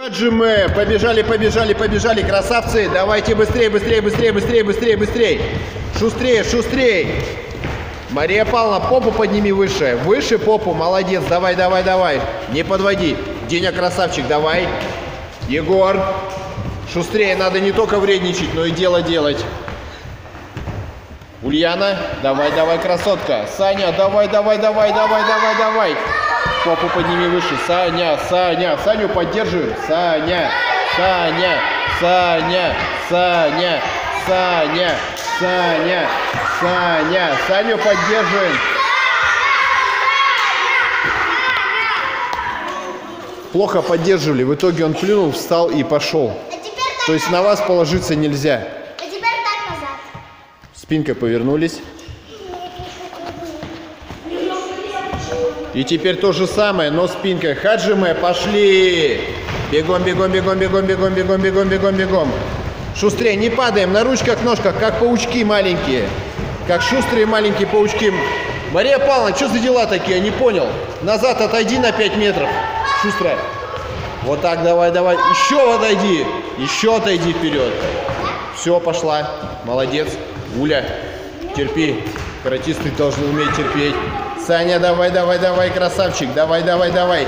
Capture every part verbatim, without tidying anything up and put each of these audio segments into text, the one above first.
Хаджиме, побежали, побежали, побежали, красавцы, давайте быстрее, быстрее, быстрее, быстрее, быстрее, быстрее, шустрее, шустрее. Мария Павловна, попу подними выше, выше попу, молодец, давай, давай, давай, не подводи. Деня, красавчик, давай. Егор, шустрее, надо не только вредничать, но и дело делать. Ульяна, давай, давай, красотка. Саня, давай, давай, давай, давай, давай, давай. Попу подними выше. Саня, Саня, Саню поддерживаем. Саня, Саня, Саня, Саня, Саня, Саня, Саня, Саню поддерживаем. Плохо поддерживали, в итоге он плюнул, встал и пошел. То есть на вас положиться нельзя. Спинкой повернулись. И теперь то же самое, но спинкой. Хаджиме, пошли! Бегом, бегом, бегом, бегом, бегом, бегом, бегом, бегом, бегом. Шустрее, не падаем, на ручках, ножках, как паучки маленькие. Как шустрые маленькие паучки. Мария Павловна, что за дела такие? Я не понял. Назад отойди на пять метров. Шустрая. Вот так, давай, давай. Еще отойди. Еще отойди вперед. Все, пошла. Молодец. Гуля, терпи. Каратисты должны уметь терпеть. Саня, давай, давай, давай, красавчик. Давай, давай, давай.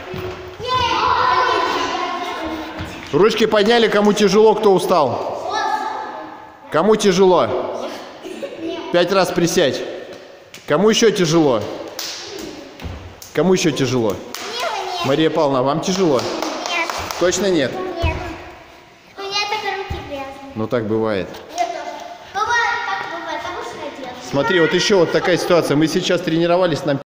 Ручки подняли, кому тяжело, кто устал. Кому тяжело? Пять раз присядь. Кому еще тяжело? Кому еще тяжело? Мария Павловна, вам тяжело? Нет. Точно нет? Нет. У меня только руки грязные. Ну так бывает. Бывает, так бывает, потому что я делаю. Смотри, вот еще вот такая ситуация. Мы сейчас тренировались, нам